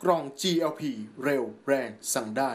กล่อง GLP เร็วแรงสั่งได้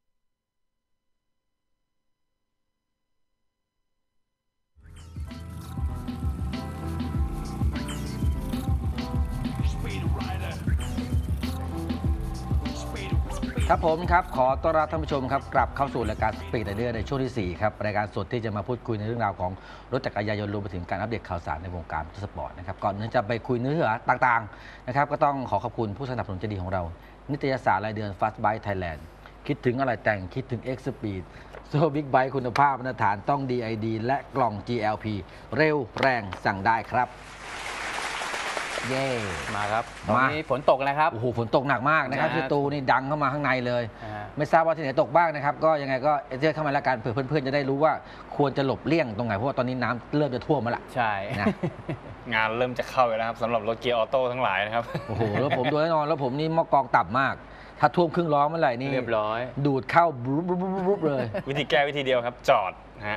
ครับผมครับขอต้อนรับท่านผู้ชมครับกลับเข้าสู่รายการสปีดไรเดอร์ในช่วงที่4ครับรายการสดที่จะมาพูดคุยในเรื่องราวของรถจักรยานยนต์รวมไปถึงการอัปเดตข่าวสารในวงการมอเตอร์สปอร์ตนะครับก่อนที่จะไปคุยเนื้อหาต่างๆนะครับก็ต้องขอบคุณผู้สนับสนุนใจดีของเรานิตยสารรายเดือน Fast Bike Thailand คิดถึงอะไรแต่งคิดถึง X Speed โซ่บิ๊กไบค์คุณภาพมาตรฐานต้อง DID และกล่อง GLP เร็วแรงสั่งได้ครับเย่มาครับตอนนี้ฝนตกแล้วครับโอ้โหฝนตกหนักมากนะครับที่ตูนี่ดังเข้ามาข้างในเลยไม่ทราบว่าที่ไหนตกบ้างนะครับก็ยังไงก็เอเจอร์เข้ามาแล้วกันเผื่อเพื่อนๆจะได้รู้ว่าควรจะหลบเลี่ยงตรงไหนเพราะว่าตอนนี้น้ำเริ่มจะท่วมมาละใช่นะงานเริ่มจะเข้าแล้วครับสำหรับรถเกียร์ออโต้ทั้งหลายนะครับโอ้โหแล้วผมดูแน่นอนแล้วผมนี่มอกองต่ำมากถ้าท่วมครึ่งล้อเมื่อไหร่นี่เรียบร้อยดูดเข้าบุ๊บเลยวิธีแก้วิธีเดียวครับจอดฮะ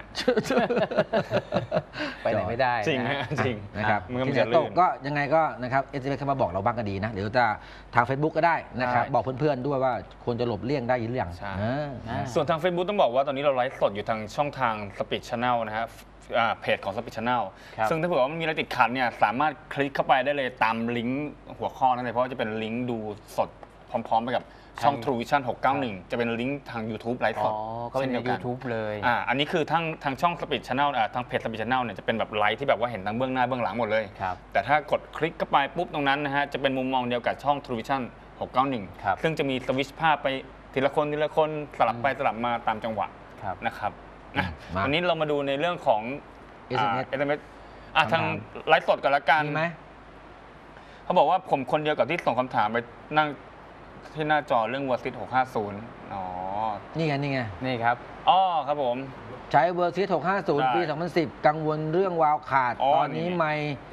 ไปไหนไม่ได้จริงจริงนะครับที่จะตกก็ยังไงก็นะครับเอสเอ็มเข้ามาบอกเราบ้างก็ดีนะเดี๋ยวจะทาง Facebook ก็ได้นะครับบอกเพื่อนๆด้วยว่าควรจะหลบเลี่ยงได้หรือยังส่วนทาง Facebook ต้องบอกว่าตอนนี้เราไลฟ์สดอยู่ทางช่องทาง Speed Channel นะครับเพจของ Speed Channel ซึ่งถ้าเผื่อว่ามีอะไรติดขัดเนี่ยสามารถคลิกเข้าไปได้เลยตามลิงก์หัวข้อนั้นเลยเพราะว่าจะเป็นลิงก์ดูสดพร้อมๆไปกับช่อง True Vision 691จะเป็นลิงก์ทาง YouTube ไลฟ์สดก็เป็น YouTube เลยอันนี้คือทางช่อง Speed Channel ทางเพจ Speed Channel เนี่ยจะเป็นแบบไลฟ์ที่แบบว่าเห็นทั้งเบื้องหน้าเบื้องหลังหมดเลยแต่ถ้ากดคลิกเข้าไปปุ๊บตรงนั้นนะฮะจะเป็นมุมมองเดียวกับช่อง True Vision 691ซึ่งจะมีสวิตช์ภาพไปทีละคนสลับไปสลับมาตามจังหวะนะครับวันนี้เรามาดูในเรื่องของ SMS ทางไลฟ์สดกันละกันเขาบอกว่าผมคนเดียวกับที่ส่งคำถามไปนั่งที่หน้าจอเรื่อง Versys 650อ๋อนี่ไงนี่ครับอ๋อครับผมใช้ Versys 650 ปี 2010 กังวลเรื่องวาล์วขาดตอนนี้ไม่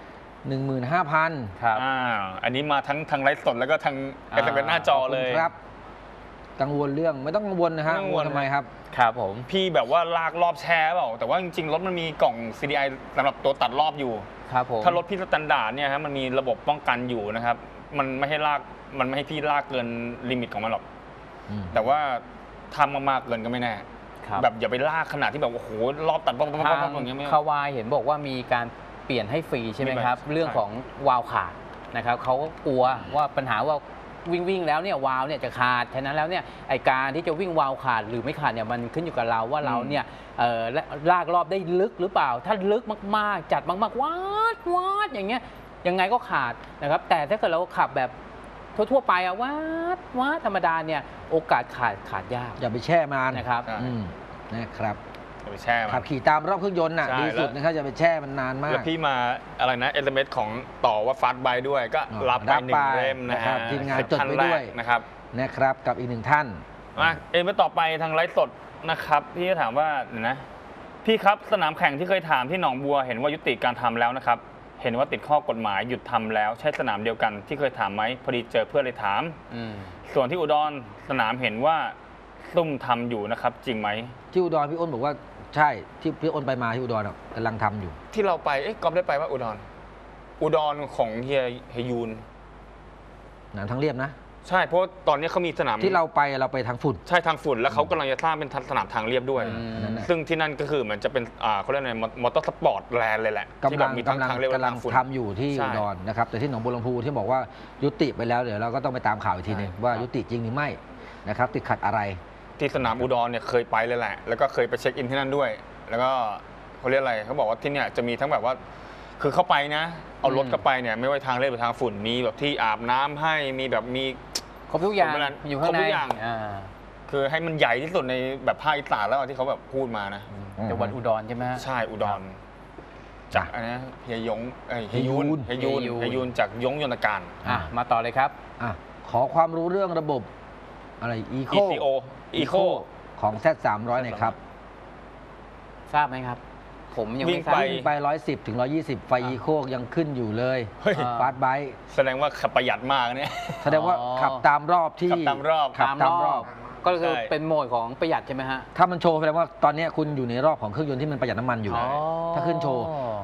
15,000 ครับอันนี้มาทั้งไลฟ์สดแล้วก็ทางเป็นหน้าจอเลยครับกังวลเรื่องไม่ต้องกังวลนะฮะกังวลทำไมครับครับผมพี่แบบว่าลากรอบแชร์เปล่าแต่ว่าจริงๆรถมันมีกล่อง CDI สำหรับตัวตัดรอบอยู่ครับผมถ้ารถพี่สแตนดาร์ดเนี่ยฮะมันมีระบบป้องกันอยู่นะครับมันไม่ให้พี่ลากเกินลิมิตของมันหรอกแต่ว่าทำมากๆเกินก็ไม่แน่แบบอย่าไปลากขนาดที่แบบโอ้โหรอบตัดอย่างเงี้ยคาวายเห็นบอกว่ามีการเปลี่ยนให้ฟรีใช่ไหมครับเรื่องของวาล์วขาดนะครับเขาก็กลัวว่าปัญหาว่าวิ่งแล้วเนี่ยวาล์วเนี่ยจะขาดฉะนั้นแล้วเนี่ยไอการที่จะวิ่งวาล์วขาดหรือไม่ขาดเนี่ยมันขึ้นอยู่กับเราว่าเราเนี่ยลากรอบได้ลึกหรือเปล่าถ้าลึกมากๆจัดมากๆวาดอย่างเงี้ยยังไงก็ขาดนะครับแต่ถ้าเกิดเราขับแบบทั่วไปอะวาดธรรมดาเนี่ยโอกาสขาดยากอย่าไปแช่มันนะครับนะครับไปแช่ขับขี่ตามรอบเครื่องยนต์น่ะดีสุดนะครับจะไปแช่มันนานมากแล้วพี่มาอะไรนะ SMS ของต่อว่าฟาสต์ไบค์ด้วยก็รับไป1 เล่มนะครับทีมงานจดไปด้วยนะครับกับอีก1ท่านมาต่อไปทางไลฟ์สดนะครับพี่ก็ถามว่านะพี่ครับสนามแข่งที่เคยถามที่หนองบัวเห็นว่ายุติการทำแล้วนะครับเห็นว่าติดข้อกฎหมายหยุดทำแล้วใช่สนามเดียวกันที่เคยถามไหมพอดีเจอเพื่อนเลยถามส่วนที่อุดรสนามเห็นว่าซุ่มทำอยู่นะครับจริงไหมที่อุดรพี่อ้นบอกว่าใช่ที่พี่อ้นไปมาที่อุดรกำลังทำอยู่ที่เราไปก๊อฟได้ไปว่าอุดรของเฮียยูนหนามทางเรียบนะใช่เพราะตอนนี้เขามีสนามที่เราไปทางฝุ่นใช่ทางฝุ่นแล้วเขากำลังจะสร้างเป็นสนามทางเรียบด้วยซึ่งที่นั่นก็คือเหมือนจะเป็นเขาเรียกอะไรมอเตอร์สปอร์ตแลนด์เลยแหละที่แบบมีทางเรียบกำลังทำอยู่ที่อุดรนะครับแต่ที่หนองบัวลำพูที่บอกว่ายุติไปแล้วเดี๋ยวเราก็ต้องไปตามข่าวอีกทีนึงว่ายุติจริงหรือไม่นะครับติดขัดอะไรที่สนามอุดรเนี่ยเคยไปเลยแหละแล้วก็เคยไปเช็คอินที่นั่นด้วยแล้วก็เขาเรียกอะไรเขาบอกว่าที่เนี่ยจะมีทั้งแบบว่าคือเข้าไปนะเอารถเข้าไปเนี่ยไม่ว่าทางเรียบหรือทางฝุ่นมีแบบที่อาบน้ำให้มีแบบมีครบทุกอย่างอยู่ข้างในคือให้มันใหญ่ที่สุดในแบบภาคอีสานแล้วที่เขาแบบพูดมานะจังหวัดอุดรใช่ไหมใช่อุดรจากอันนี้เฮียยูนจากยงยนตการมาต่อเลยครับขอความรู้เรื่องระบบอะไรอีโคของ Z300 หน่อยครับทราบไหมครับผมยังไม่ทราบวิ่งไป110 ถึง 120ไฟอีโคยังขึ้นอยู่เลยฟาสต์ไบค์แสดงว่าขับประหยัดมากเนี่ยแสดงว่าขับตามรอบที่ขับตามรอบก็คือเป็นโหมดของประหยัดใช่ไหมฮะถ้ามันโชว์แสดงว่าตอนนี้คุณอยู่ในรอบของเครื่องยนต์ที่มันประหยัดน้ำมันอยู่ถ้าขึ้นโชว์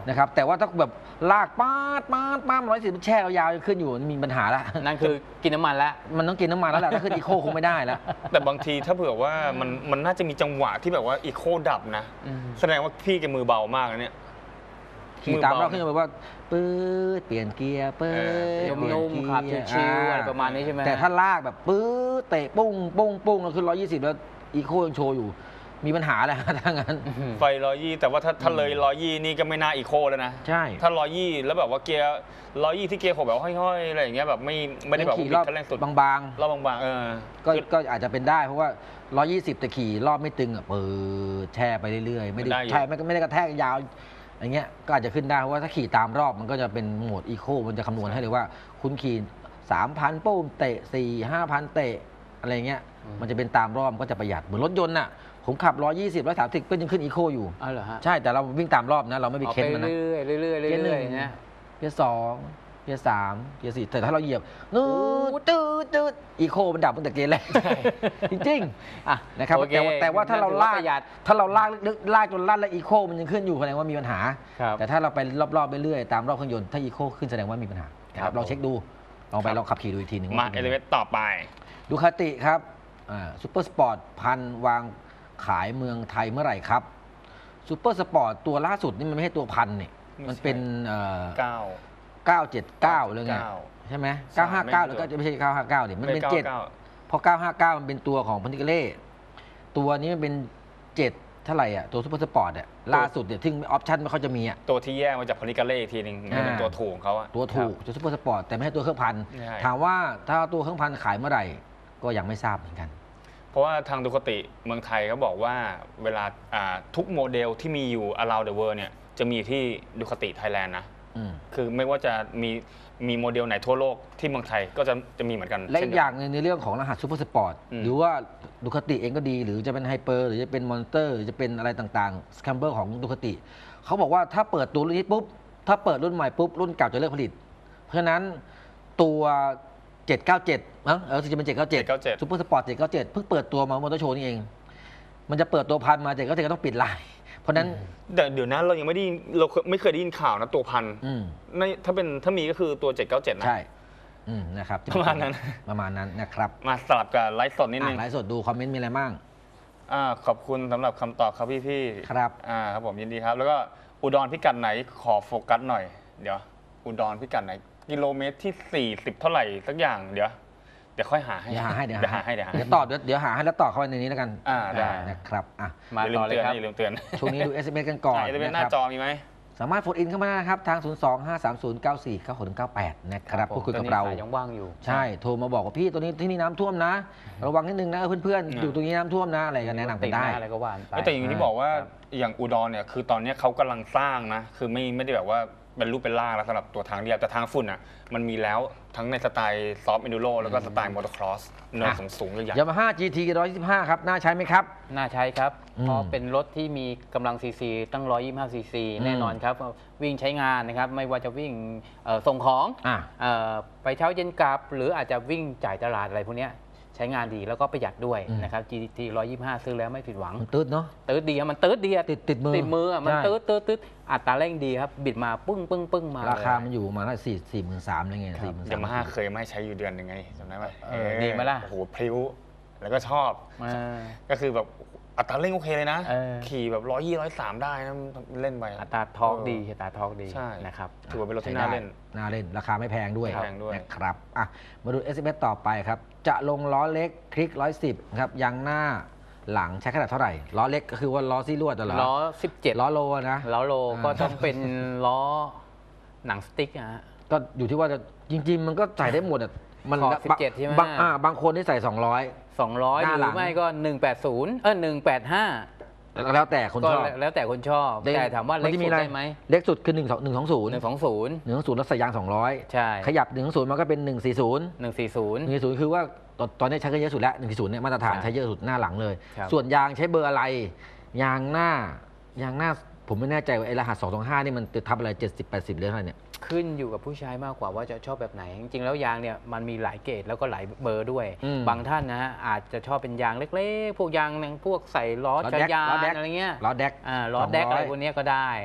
นะครับแต่ว่าถ้าแบบลากป้าด110มันแช่ยาวๆขึ้นอยู่มันมีปัญหาละนั่นคือกินน้ำมันแล้วมันต้องกินน้ำมันแล้วแหละถ้าขึ้นอีโคคงไม่ได้แล้วแต่บางทีถ้าเผื่อว่ามันน่าจะมีจังหวะที่แบบว่าอีโคดับนะ แสดงว่าพี่แกมือเบามากนะเนี่ยขี่ตามเราขึ้นแบบว่าปื๊ดเปลี่ยนเกียร์ปื๊ดนุ่มๆขับชิวๆอะไรประมาณนี้ใช่ไหมแต่ถ้าลากแบบปื๊ดเตะปุ้งแล้วขึ้น120แล้วอีโคยังโชว์อยู่มีปัญหาแหละถ้างั้นไฟ120แต่ว่าถ้าเลย120นี่ก็ไม่น่าอีโคแล้วนะใช่ถ้า120แล้วแบบว่าเกียร์120ที่เกียร์หกแบบห้อยๆอะไรอย่างเงี้ยแบบไม่ได้แบบว่าขี่บิรดอบคันเร่งสุดบางรอบบางๆก็อาจจะเป็นได้เพราะว่า120แต่ขี่รอบไม่ตึงอ่ะปื๊ดแช่ไปเรื่อยๆไม่ได้ใช่ไม่ได้กระแทกยาวอย่างเงี้ยก็อาจจะขึ้นได้เพราะว่าถ้าขี่ตามรอบมันก็จะเป็นโหมดอีโคมันจะคำนวณให้เลยว่าคุณขี่ 3,000 ปุ้มเตะ 4-5,000 เตะอะไรเงี้ยมันจะเป็นตามรอบมันก็จะประหยัดเหมือนรถยนต์น่ะผมขับ120 130ก็ยังขึ้นอีโคอยู่อ๋อเหรอฮะใช่แต่เราวิ่งตามรอบนะเราไม่ไปเค้นมันนะเรื่อยๆเกียร์หเรื่นึ่อยงๆนะเกียร์2เกียร์3เกียร์4แต่ถ้าเราเหยียบนูตืดอีโคมันดับตั้งแต่เกียร์แรกจริงๆอ่ะนะครับโอเคแต่ว่าถ้าเราลากประหยัดลึกลากจนลั่นแล้วอีโคมันยังขึ้นอยู่แสดงว่ามีปัญหาครับแต่ถ้าเราไปรอบๆเรื่อยๆตามรอบเครื่องยนต์ถ้าอีโคขึ้นแสดงว่ามีปัญหานะครับลองเช็คดูลองไปลองขับขี่ดูอีกทีหนึ่งมาเอลิเวตต่อไปดูคาติครับซูเปอร์สปอร์ตวางขายเมืองไทยเมื่อไหร่ครับซูเปอร์สปอร์ตตัวล่าสุดนี่มันไม่ใช่ตัวพันนี่มันเป็น 979เลยไงใช่ไหม959หรือก็ไม่ใช่959เนี่ยมันเป็น7เพราะ959มันเป็นตัวของพันธิกเล่ตัวนี้มันเป็น7เท่าไหร่อ่ะตัวซูเปอร์สปอร์ตอ่ะล่าสุดเนี่ยที่ออปชั่นไม่ค่อยจะมีอ่ะตัวที่แยกมาจากพนิกาเล่อีกทีหนึงเป็นตัวถูกของเขาอะตัวถูกตัวซูเปอร์สปอร์ตแต่ไม่ใช่ตัวเครื่องพันใช่ถามว่าถ้าตัวเครื่องพันขายเมื่อไหร่ก็ยังไม่ทราบเหมือนกันเพราะว่าทางดูคาติเมืองไทยเขาบอกว่าเวลาทุกโมเดลที่มีอยู่ around the world เนี่ยจะมีที่ดูคาติไทยแลนด์นะคือไม่ว่าจะมีโมเดลไหนทั่วโลกที่เมืองไทยก็จะมีเหมือนกันและอีกอย่างในเรื่องของรหัสซูเปอร์สปอร์ตหรือว่าดูคาติเองก็ดีหรือจะเป็นไฮเปอร์หรือจะเป็นมอนเตอร์หรือจะเป็นอะไรต่างๆสแคมเบอร์ของดูคาติเขาบอกว่าถ้าเปิดตัวรุ่นนี้ปุ๊บถ้าเปิดรุ่นใหม่ปุ๊บรุ่นเก่าจะเลิกผลิตเพราะฉะนั้นตัว797มั้งจะเป็น797ซูเปอร์สปอร์ต797เพิ่งเปิดตัวมามอเตอร์โชว์นี่เองมันจะเปิดตัวพันมา797ก็ต้องปิดไลน์เพราะนั้นแต่เดี๋ยวนั้นเรายังไม่ได้เราไม่เคยได้ยินข่าวนะตัวพันถ้ามีก็คือตัว797นะใช่นะครับประมาณนั้นนะครับมาสลับกับไลฟ์สดนิดนึงไลฟ์สดดูคอมเมนต์มีอะไรบ้างขอบคุณสำหรับคำตอบครับพี่ๆครับครับผมยินดีครับ แล้วก็อุดรพิกัดไหนขอโฟกัสหน่อยเดี๋ยวอุดรพิกัดไหนกิโลเมตรที่40เท่าไหร่สักอย่างเดี๋ยวค่อยหาให้เดี๋ยวหาให้เดี๋ยวหาให้เดี๋ยวหาให้แล้วต่อเข้าไปในนี้แล้วกันได้นะครับมาต่อเลยครับอย่าลืมเตือนช่วงนี้ดู SMS กันก่อนจะเป็นนะหน้าครับจอมีไหมสามารถโฟนอินเข้ามาได้นะครับทาง 02530949698 นะครับพูดคุยกับเราตอนนี้สายยังว่างอยู่ใช่โทรมาบอกว่าพี่ตัวนี้ที่นี่น้ำท่วมนะ ระวังนิดนึงนะเพื่อนๆอยู่ตรงนี้น้ำท่วมนะอะไรกันแนะนำกันได้อะไรก็ว่านไปแต่อย่างที่บอกว่าอย่างอุดรเนี่ยคือตอนนี้เขากำลังสร้างนะคือไม่ได้แบบว่าเป็นรูปเป็นร่างแล้วสำหรับตัวทางเรียบแต่ทางฝุ่นอ่ะมันมีแล้วทั้งในสไตล์ซอฟต์เอนดูโรแล้วก็สไตล์มอเตอร์ครอสเนินสูงๆใหญ่ยามาฮ่า GT 125 ครับน่าใช้ไหมครับน่าใช้ครับ เพราะเป็นรถที่มีกำลังซีซีตั้ง125ซีซีแน่นอนครับวิ่งใช้งานนะครับไม่ว่าจะวิ่งส่งของไปเช้าเย็นกลับหรืออาจจะวิ่งจ่ายตลาดอะไรพวกนี้ใช้งานดีแล้วก็ประหยัดด้วยนะครับ GT 125 ซื้อแล้วไม่ผิดหวังมันตืดเนาะตืดดีครับมันตืดดีอะติดมือมันใช่ตืดอัตราเร่งดีครับบิดมาปึ้งมาราคามันอยู่ประมาณ43,000อะไรเงี้ยยามาฮ่าเคยไม่ใช้อยู่เดือนหนึ่งไงจำได้ไหมดีไหมล่ะโอ้โหพริ้วแล้วก็ชอบก็คือแบบอัตราเร่งโอเคเลยนะขี่แบบ123ได้นะเล่นไปอัตราทอร์กดีใช่นะครับถือว่าเป็นรถที่น่าเล่นราคาไม่แพงด้วยไม่แพงด้วยนะครับมาดู SMS ต่อไปครับจะลงล้อเล็กคลิก110ครับยางหน้าหลังใช้ขนาดเท่าไหร่ล้อเล็กก็คือว่าล้อซี่ลวดเหรอล้อ17 ล้อโลนะล้อโลก็ต้องเป็นล้อหนังสติ๊กนะฮะก็อยู่ที่ว่าจะจริงๆมันก็ใส่ได้หมดมันขอบ17ใช่ไหมบางคนที่ใส่200 200 หรือไม่ก็180 185 แล้วแต่คนชอบก็แล้วแต่คนชอบแต่ถามว่าเล็กสุดได้ไหมเล็กสุดคือ120 120 แล้วใส่ยาง200 ใช่ขยับ120มันก็เป็น140 140 คือว่าตอนนี้ใช้กันเยอะสุดแล้ว140เนี่ยมาตรฐานใช้เยอะสุดหน้าหลังเลยครับส่วนยางใช้เบอร์อะไรยางหน้าผมไม่แน่ใจว่าไอ้รหัส225นี่มันจะทับอะไร70-80หรือเท่าไหร่เนี่ยขึ้นอยู่กับผู้ใช้มากกว่าว่าจะชอบแบบไหน จริงๆแล้วยางเนี่ยมันมีหลายเกรดแล้วก็หลายเบอร์ด้วย บางท่านนะฮะอาจจะชอบเป็นยางเล็กๆพวกยางพวกใส่ล้อจักรยานอะไรเงี้ยล้อแดกล้อแดกอะไรพวกนี้ก็ได้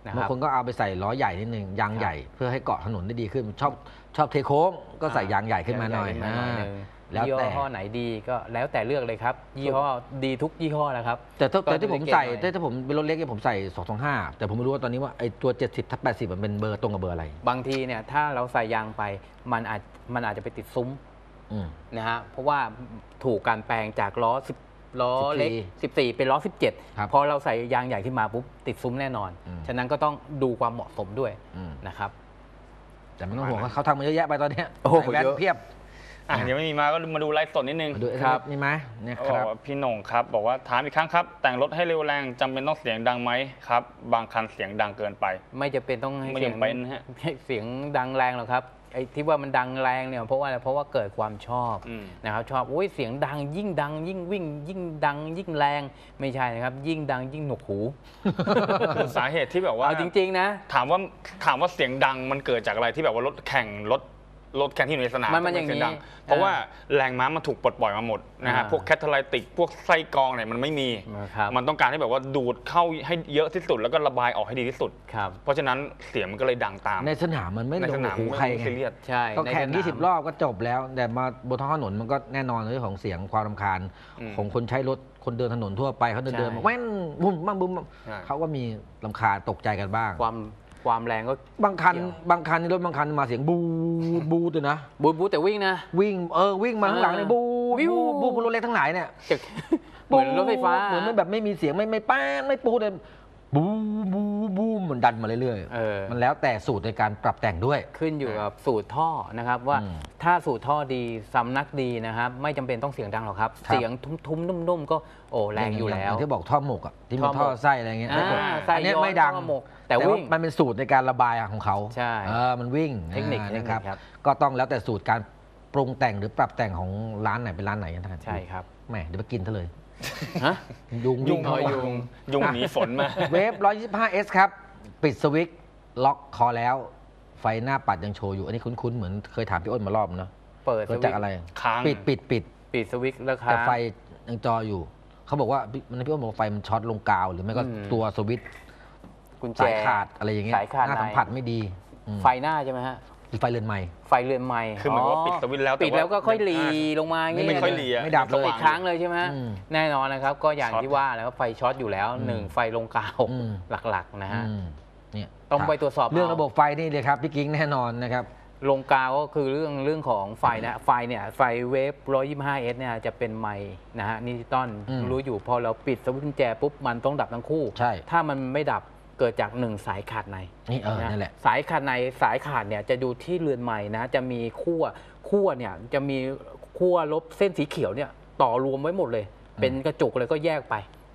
นะคบางรับคนก็เอาไปใส่ล้อใหญ่นิดนึงยางใหญ่เพื่อให้เกาะถนนได้ดีขึ้นชอบเทโค้งก็ใส่ยางใหญ่ขึ้นมาหน่อยใญ่ขึ้นมาหนึ่งแล้วยี่แต่ห้อไหนดีก็แล้วแต่เลือกเลยครับยี่ห้อดีทุกยี่ห้อแล้วครับแต่ที่ผมใส่ก็ดูเก๋หน่อยถ้าผมเป็นรถเล็กเนี่ยผมใส่225แต่ผมไม่รู้ว่าตอนนี้ว่าไอ้ตัว70/80มันเป็นเบอร์ตรงกับเบอร์อะไรบางทีเนี่ยถ้าเราใส่ยางไปมันอาจจะไปติดซุ้มอืมนะฮะเพราะว่าถูกการแปลงจากล้อเล็ก 14 เป็นล้อครับ 17 พอเราใส่ยางใหญ่ขึ้นมาปุ๊บติดซุ้มแน่นอนอืมฉะนั้นก็ต้องดูความเหมาะสมด้วยอืมนะครับแต่ไม่ต้องห่วงเขาทำมาเยอะแยะไปตอนเนี้ยโอ้โหใส่แว่นเยอะเพียบเดี๋ยวไม่มีมาก็มาดูไลฟ์สดนิดนึงมาดูครับนี่ไหมเนี่ยเขาคบรัอบ กว่าพี่หน่งครับ บอกว่าถามอีกครั้งครับ แต่งรถให้เร็วแรงจำเป็นต้องเสียงดังไหมครับ บางคันเสียงดังเกินไปไม่จะเป็นต้องให้ไม่เสียงจำเป็นฮะเสียงดังแรงหรอกครับไอ้ที่ว่ามันดังแรงเนี่ยเพราะว่าอะไรเพราะว่าเกิดความชอบอืมนะครับชอบโอ้ยเสียงดังยิ่งดังยิ่งวิ่ง ยิ่งดังยิ่งแรงไม่ใช่นะครับ ยิ่งดังยิ่งหนวกหูคือสาเหตุที่แบบว่าเอาจริงๆนะถามว่าเสียงดังมันเกิดจากอะไรที่แบบว่ารถแข่งรถที่อยู่ในสนามมันอย่างนี้เสียงดังเพราะว่าแรงม้ามันถูกปลดปล่อยมาหมดนะฮะอ่าพวกแคทาไลติกพวกไส้กรองเนี่ยมันไม่มีครับมันต้องการให้แบบว่าดูดเข้าให้เยอะที่สุดแล้วก็ระบายออกให้ดีที่สุดครับเพราะฉะนั้นเสียงมันก็เลยดังตามในสนามมันไม่ในลสงนามหูไม่ใครต้องไงซีเรียสใช่ก็ในแข่งสนาม 20 รอบก็จบแล้ว แต่มาบนท้องถนนมันก็แน่นอนเรื่องของเสียงความรำคาญอืมของคนใช้รถคนเดินถนนทั่วไปเขาเดินใช่มาแว่นบุ้มบ้างบุ้มบ้างใช่เขาก็มีรำคาญตกใจกันบ้างความแรงก็บางคันเกี่ยวบางคันนี่รถบางคันมาเสียงบูบูตัวนะบูแต่วิ่งนะวิ่งมาข้างหลังเลยบูวิวบูรถเล็กทั้งหลายเนี่ยจะเหมือนรถไฟฟ้าเหมือนมันแบบไม่มีเสียงไม่ป้านไม่ปูเลยบูมันดันมาเรื่อยเออมันแล้วแต่สูตรในการปรับแต่งด้วยขึ้นอยู่กับสูตรท่อนะครับว่าอืมถ้าสูตรท่อดีสำนักดีนะครับไม่จำเป็นต้องเสียงดังหรอกครับครับเสียงทุ้มๆนุ่มๆก็โอ้แรงอยู่แล้วางที่บอกท่อหมกอ่ะที่มีท่อหมกท่อไส้อะไรเงี้ยไส้อันเนี้ยย้อนไม่ดังท่อหมกแต่แต่วิ่ว่าง มันเป็นสูตรในการระบายของเขาใช่มันวิ่งเทคนิคนะครับครับก็ต้องแล้วแต่สูตรการปรุงแต่งหรือปรับแต่งของร้านไหนเป็นร้านไหนกันท่านใช่ครับแหมเดี๋ยวไปกินเถอะเลยฮะยุงยุวิ่งงเข้ายุงหนีฝนมาเวฟ 125S ครับ ปิดสวิตช์ล็อกคอแล้ว ไฟหน้าปัดยังโชว์อยู่ อันนี้คุ้นๆ เหมือนเคยถามพี่อ้นมารอบเนาะเปิดสเกิดวิจากตช์อะไรค้างปิดปิดสวิตช์แล้วค้าแต่งไฟยังจออยู่ เขาบอกว่ามันพี่อ้นบอกว่าไฟมันช็อตลงกาว หรือไม่ก็อืมตัวสวิตช์กุญแจสายขาดอะไรอย่างเงี้ยสายขาดหน้าในสัมผัสไม่ดีอืมไฟหน้าใช่ไหมฮะไฟเรือนใหม่ไฟเรือนไม้คือเหมือนว่าปิดสวิตช์แล้วแต่ปิดแล้วก็ค่อยหลีลงมาอย่างไม่เงี้ยค่อยหลีอะไม่ดับเลยติดค้างเลยใช่ไหมฮะอืมแน่นอนนะครับ ก็อย่างช็อตที่ว่าแล้วไฟช็อตอยู่แล้วอืมหนึ่งไฟลงกาวอืมหลักๆนะฮะอืมเนี่ยต้องไปตรวจสอบเรื่องเอาระบบไฟนี่เลยครับพี่กิ๊งแน่นอนนะครับลงกาวก็คือเรื่องของไฟนะไฟเนี่ยไฟเวฟ 125S เนี่ยจะเป็นไมค์นะฮะดิจิตอลอืมรู้อยู่พอเราปิดสวิตช์กุญแจปุ๊บมันต้องดับทั้งคู่ใช่ถ้ามันไม่ดับเกิดจากหนึ่งสายขาดในนี่นั่นแหละสายขาดในสายขาดเนี่ยจะดูที่เรือนไม้นะจะมีขั้วเนี่ยจะมีขั้วลบเส้นสีเขียวเนี่ยต่อรวมไว้หมดเลย เป็นกระจุกเลยก็แยกไป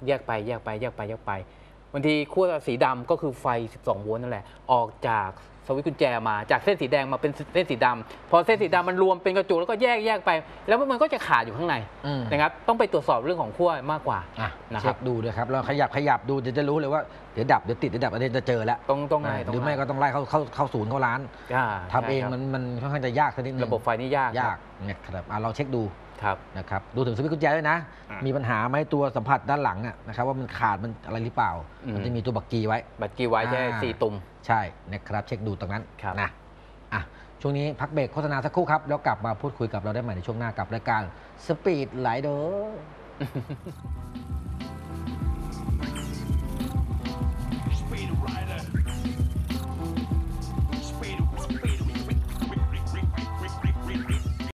บางทีขั้วสีดำก็คือไฟ 12 โวลต์นั่นแหละออกจากสวิตช์กุญแจมาจากเส้นสีแดงมาเป็นเส้นสีดำพอเส้นสีดำมันรวมเป็นกระจุกแล้วก็แยกไป แล้วมันก็จะขาดอยู่ข้างในอืมนะครับต้องไปตรวจสอบเรื่องของขั้วมากกว่าอ่ะนะครับเช็คดูด้วยครับเราขยับดูเดี๋ยวจะรู้เลยว่าเดี๋ยวดับเดี๋ยวติดเดี๋ยวดับอันนี้จะเจอแล้วต้องไล่หรือไม่ก็ต้องไล่เข้าศูนย์เข้าร้านอ่าทำเองใช่ครับมันค่อนข้างจะยากสักนิดนึงระบบไฟนี่ยากยากเนี่ยครับเราเช็คดูครับนะครับดูถึงสวิตช์กุญแจด้วยนะอ่ามีมีปัญหาไหมตัวสัมผัสด้านหลังอะนะครับว่ามันขาดมันอะไรหรือเปล่าอืมมันจะมีตัวบักกีไว้บัตรกีไว้แค่อ่า 4 ตุ่มใช่นะครับเช็คดูตรงนั้นครับนะอ่ะช่วงนี้พักเบรกโฆษณาสักครู่ครับแล้วกลับมาพูดคุยกับเราได้ใหม่ในช่วงหน้ากับรายการ Speed Rider